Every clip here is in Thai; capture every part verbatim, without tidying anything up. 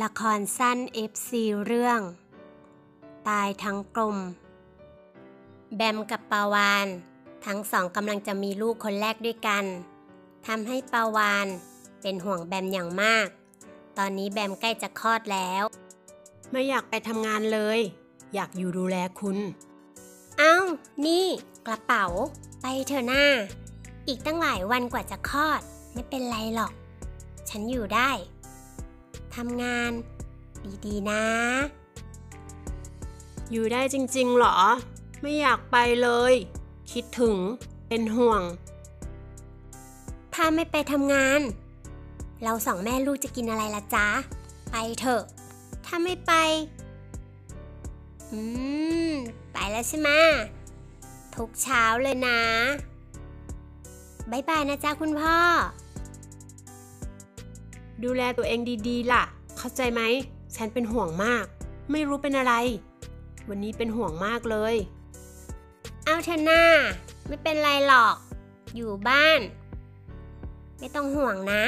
ละครสั้น เอฟ ซี เรื่องตายทั้งกลมแบมกับปาวานทั้งสองกำลังจะมีลูกคนแรกด้วยกันทำให้ปาวานเป็นห่วงแบมอย่างมากตอนนี้แบมใกล้จะคลอดแล้วไม่อยากไปทำงานเลยอยากอยู่ดูแลคุณเอ้านี่กระเป๋าไปเถอะหน้าอีกตั้งหลายวันกว่าจะคลอดไม่เป็นไรหรอกฉันอยู่ได้ทำงานดีๆนะอยู่ได้จริงๆหรอไม่อยากไปเลยคิดถึงเป็นห่วงถ้าไม่ไปทำงานเราสองแม่ลูกจะกินอะไรล่ะจ๊ะไปเถอะถ้าไม่ไปอืมไปแล้วใช่ไหมทุกเช้าเลยนะบ๊ายบายนะจ๊ะคุณพ่อดูแลตัวเองดีๆล่ะเข้าใจไหมฉันเป็นห่วงมากไม่รู้เป็นอะไรวันนี้เป็นห่วงมากเลยเอาเถอะหน้าไม่เป็นไรหรอกอยู่บ้านไม่ต้องห่วงนะ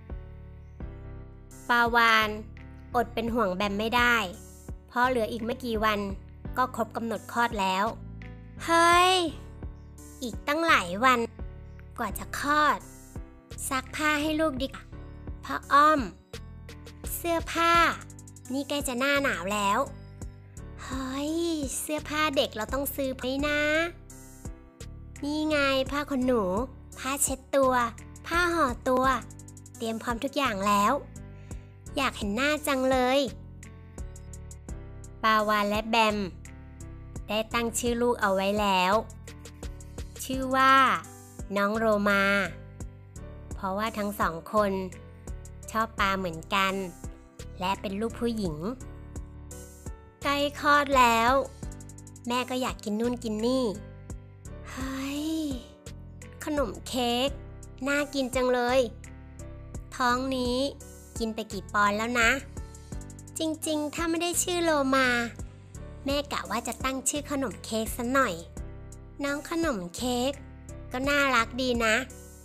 ปาวานอดเป็นห่วงแบมไม่ได้เพราะเหลืออีกไม่กี่วันก็ครบกำหนดคลอดแล้วเฮ้ยอีกตั้งหลายวันกว่าจะคลอดซักผ้าให้ลูกดิพ่ออ้อมเสื้อผ้านี่ใกล้จะหน้าหนาวแล้วเฮ้ยเสื้อผ้าเด็กเราต้องซื้อไปนะนี่ไงผ้าขนหนูผ้าเช็ดตัวผ้าห่อตัวเตรียมพร้อมทุกอย่างแล้วอยากเห็นหน้าจังเลยปาวานและแบมได้ตั้งชื่อลูกเอาไว้แล้วชื่อว่าน้องโรมาเพราะว่าทั้งสองคนชอบปลาเหมือนกันและเป็นลูกผู้หญิงใกล้คลอดแล้วแม่ก็อยากกินนู่นกินนี่เฮ้ยขนมเค้กน่ากินจังเลยท้องนี้กินไปกี่ปอนด์แล้วนะจริงๆถ้าไม่ได้ชื่อโลมาแม่กะว่าจะตั้งชื่อขนมเค้กซะหน่อยน้องขนมเค้กก็น่ารักดีนะ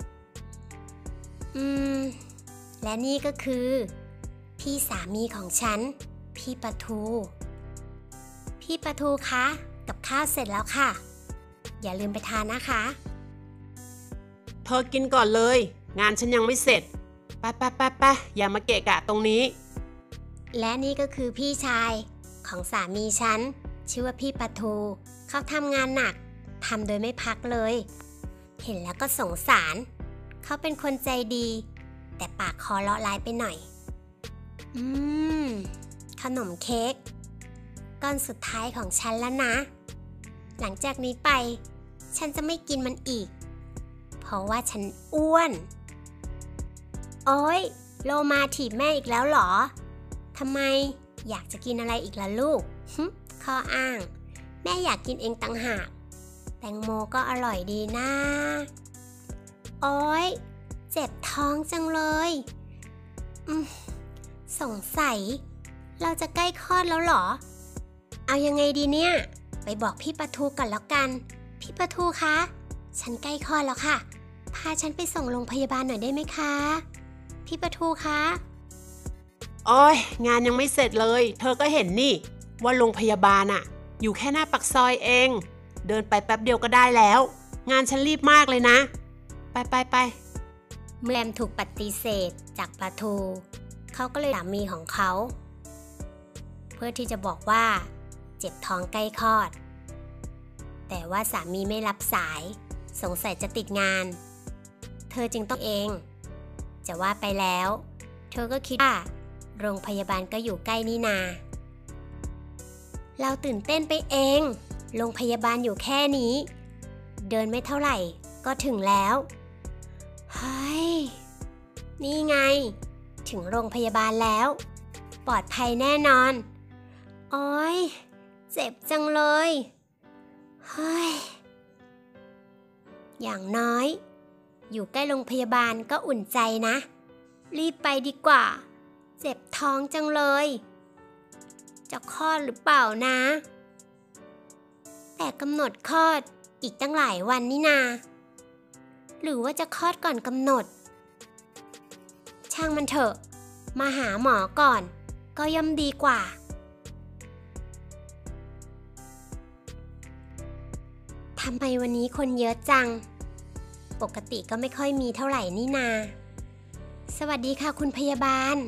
อืมและนี่ก็คือพี่สามีของฉันพี่ปะทูพี่ปะทูคะกับข้าวเสร็จแล้วค่ะอย่าลืมไปทานนะคะเธอกินก่อนเลยงานฉันยังไม่เสร็จไปไปไปไปอย่ามาเกะกะตรงนี้และนี่ก็คือพี่ชายของสามีฉันชื่อว่าพี่ปะทูเขาทำงานหนักทำโดยไม่พักเลยเห็นแล้วก็สงสารเขาเป็นคนใจดีแต่ปากคอเลาะร้ายไปหน่อยอืมขนมเค้กก้อนสุดท้ายของฉันแล้วนะหลังจากนี้ไปฉันจะไม่กินมันอีกเพราะว่าฉันอ้วนโอ๊ยโลมาถีบแม่อีกแล้วเหรอทำไมอยากจะกินอะไรอีกล่ะลูกข้ออ้างแม่อยากกินเองต่างหากแตงโมก็อร่อยดีนะโอ๊ยเจ็บท้องจังเลยอืมสงสัยเราจะใกล้คลอดแล้วเหรอเอายังไงดีเนี่ยไปบอกพี่ปะทูก่อนแล้วกันพี่ปะทูคะฉันใกล้คลอดแล้วค่ะพาฉันไปส่งโรงพยาบาลหน่อยได้ไหมคะพี่ปะทูคะโอ้ยงานยังไม่เสร็จเลยเธอก็เห็นนี่ว่าโรงพยาบาลอะอยู่แค่หน้าปากซอยเองเดินไปแป๊บเดียวก็ได้แล้วงานฉันรีบมากเลยนะไปไปไปแบมถูกปฏิเสธจากปะทูเขาก็เลยสามีของเขาเพื่อที่จะบอกว่าเจ็บท้องใกล้คลอดแต่ว่าสามีไม่รับสายสงสัยจะติดงานเธอจึงต้องเองจะว่าไปแล้วเธอก็คิดว่าโรงพยาบาลก็อยู่ใกล้นี่นาเราตื่นเต้นไปเองโรงพยาบาลอยู่แค่นี้เดินไม่เท่าไหร่ก็ถึงแล้วเฮ้ยนี่ไงถึงโรงพยาบาลแล้วปลอดภัยแน่นอนโอ๊ยเจ็บจังเลยเฮ้ยอย่างน้อยอยู่ใกล้โรงพยาบาลก็อุ่นใจนะรีบไปดีกว่าเจ็บท้องจังเลยจะคลอดหรือเปล่านะแต่กำหนดคลอดอีกตั้งหลายวันนี่นาหรือว่าจะคลอดก่อนกำหนดช่างมันเถอะมาหาหมอก่อนก็ย่อมดีกว่าทำไมวันนี้คนเยอะจังปกติก็ไม่ค่อยมีเท่าไหร่นี่นาสวัสดีค่ะคุณพยาบาล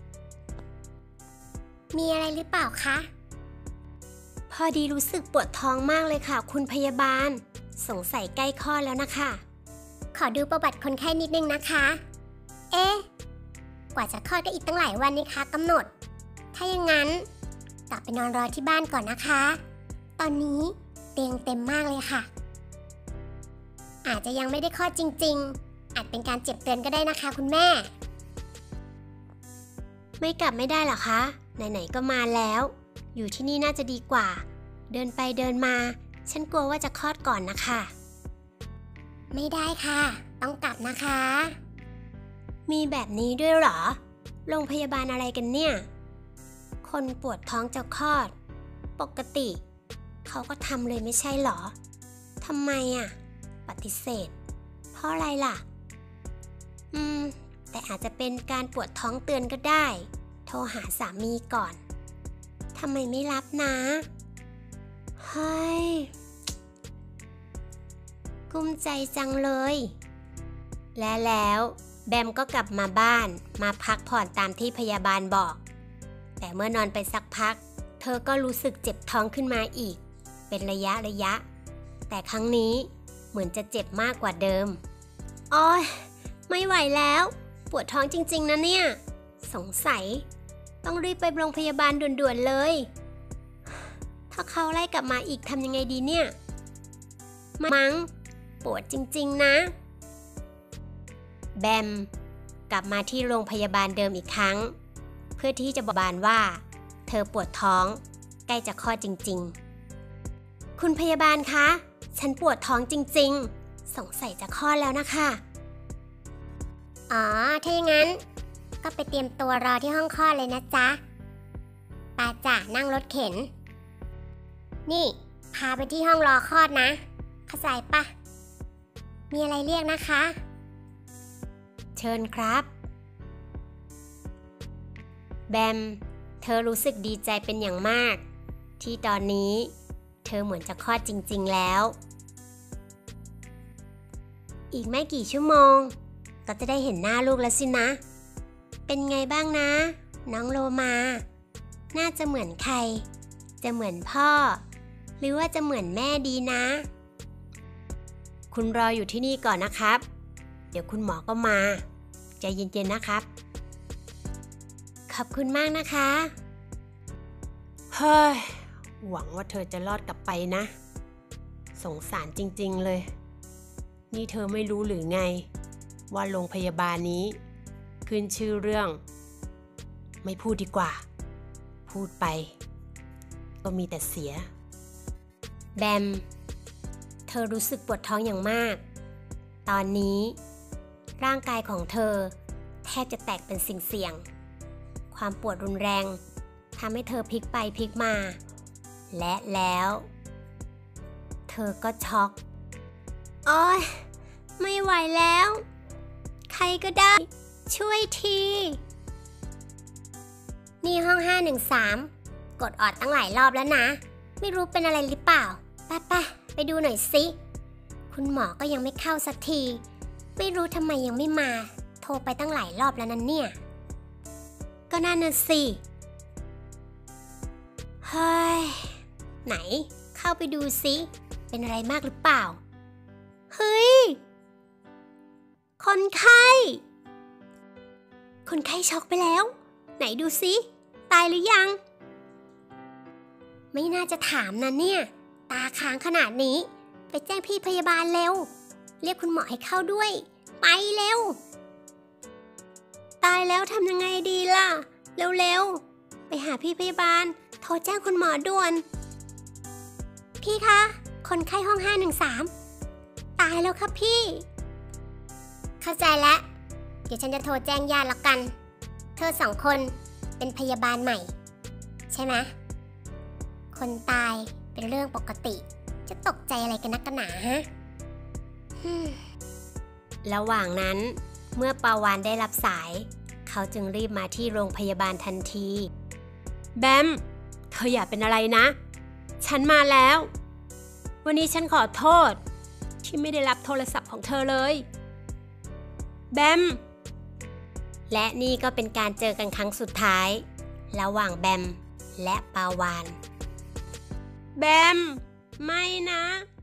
มีอะไรหรือเปล่าคะพอดีรู้สึกปวดท้องมากเลยค่ะคุณพยาบาลสงสัยใกล้คลอดแล้วนะคะขอดูประวัติคนไข้นิดนึงนะคะเอ๊ะกว่าจะคลอดก็อีกตั้งหลายวันนี่คะกำหนดถ้าอย่างนั้นกลับไปนอนรอที่บ้านก่อนนะคะตอนนี้เตียงเต็มมากเลยค่ะอาจจะยังไม่ได้คลอดจริงๆอาจเป็นการเจ็บเตือนก็ได้นะคะคุณแม่ไม่กลับไม่ได้หรอคะไหนๆก็มาแล้วอยู่ที่นี่น่าจะดีกว่าเดินไปเดินมาฉันกลัวว่าจะคลอดก่อนนะคะไม่ได้ค่ะต้องกลับนะคะมีแบบนี้ด้วยเหรอโรงพยาบาลอะไรกันเนี่ยคนปวดท้องจะคลอดปกติเขาก็ทำเลยไม่ใช่เหรอทำไมอ่ะปฏิเสธเพราะอะไรล่ะอืมแต่อาจจะเป็นการปวดท้องเตือนก็ได้โทรหาสามีก่อนทำไมไม่รับนะเฮ้ยกุ้มใจจังเลยและแล้วแบมก็กลับมาบ้านมาพักผ่อนตามที่พยาบาลบอกแต่เมื่อนอนไปสักพักเธอก็รู้สึกเจ็บท้องขึ้นมาอีกเป็นระยะระยะแต่ครั้งนี้เหมือนจะเจ็บมากกว่าเดิมอ้อยไม่ไหวแล้วปวดท้องจริงๆนะเนี่ยสงสัยต้องรีบไปโรงพยาบาลด่วนๆเลยถ้าเขาไล่กลับมาอีกทำยังไงดีเนี่ยมั้งปวดจริงๆนะแบมกลับมาที่โรงพยาบาลเดิมอีกครั้งเพื่อที่จะบอกบานว่าเธอปวดท้องใกล้จะคลอดจริงๆคุณพยาบาลคะฉันปวดท้องจริงๆสงสัยจะคลอดแล้วนะคะอ๋อถ้าอย่างนั้นก็ไปเตรียมตัวรอที่ห้องคลอดเลยนะจ๊ะปาจ่านั่งรถเข็นนี่พาไปที่ห้องรอคลอดนะเข้าใจปะมีอะไรเรียกนะคะเชิญครับแบมเธอรู้สึกดีใจเป็นอย่างมากที่ตอนนี้เธอเหมือนจะคลอดจริงๆแล้วอีกไม่กี่ชั่วโมงก็จะได้เห็นหน้าลูกแล้วสินะเป็นไงบ้างนะน้องโลมาน่าจะเหมือนใครจะเหมือนพ่อหรือว่าจะเหมือนแม่ดีนะคุณรออยู่ที่นี่ก่อนนะครับเดี๋ยวคุณหมอก็มาใจเย็นๆนะครับขอบคุณมากนะคะเฮ้ยหวังว่าเธอจะรอดกลับไปนะสงสารจริงๆเลยนี่เธอไม่รู้หรือไงว่าโรงพยาบาลนี้ขึ้นชื่อเรื่องไม่พูดดีกว่าพูดไปก็มีแต่เสียแบมเธอรู้สึกปวดท้องอย่างมากตอนนี้ร่างกายของเธอแทบจะแตกเป็นสิ่งเสี่ยงความปวดรุนแรงทำให้เธอพลิกไปพลิกมาและแล้วเธอก็ช็อกโอ๊ยไม่ไหวแล้วใครก็ได้ช่วยทีนี่ห้องห้าหนึ่งสามกดออดตั้งหลายรอบแล้วนะไม่รู้เป็นอะไรหรือเปล่าไปไปไปดูหน่อยสิคุณหมอก็ยังไม่เข้าสักทีไม่รู้ทำไมยังไม่มาโทรไปตั้งหลายรอบแล้วนั่นเนี่ยก็นั่นน่ะสิเฮ้ยไหนเข้าไปดูสิเป็นอะไรมากหรือเปล่าเฮ้ยคนไข้คนไข้ช็อกไปแล้วไหนดูสิตายหรือยังไม่น่าจะถามนะเนี่ยตาค้างขนาดนี้ไปแจ้งพี่พยาบาลเร็วเรียกคุณหมอให้เข้าด้วยไปเร็วตายแล้วทำยังไงดีล่ะเร็วๆไปหาพี่พยาบาลโทรแจ้งคุณหมอด่วนพี่คะคนไข้ห้องห้าหนึ่งสามตายแล้วครับพี่เข้าใจแล้วเดี๋ยวฉันจะโทรแจ้งญาติแล้วกันเธอสองคนเป็นพยาบาลใหม่ใช่ไหมคนตายเป็นเรื่องปกติจะตกใจอะไรกันนักกันหนาฮะระหว่างนั้นเมื่อปาวานได้รับสายเขาจึงรีบมาที่โรงพยาบาลทันทีแบมเธออย่าเป็นอะไรนะฉันมาแล้ววันนี้ฉันขอโทษที่ไม่ได้รับโทรศัพท์ของเธอเลยแบมและนี่ก็เป็นการเจอกันครั้งสุดท้ายระหว่างแบมและปาวานแบมไม่นะ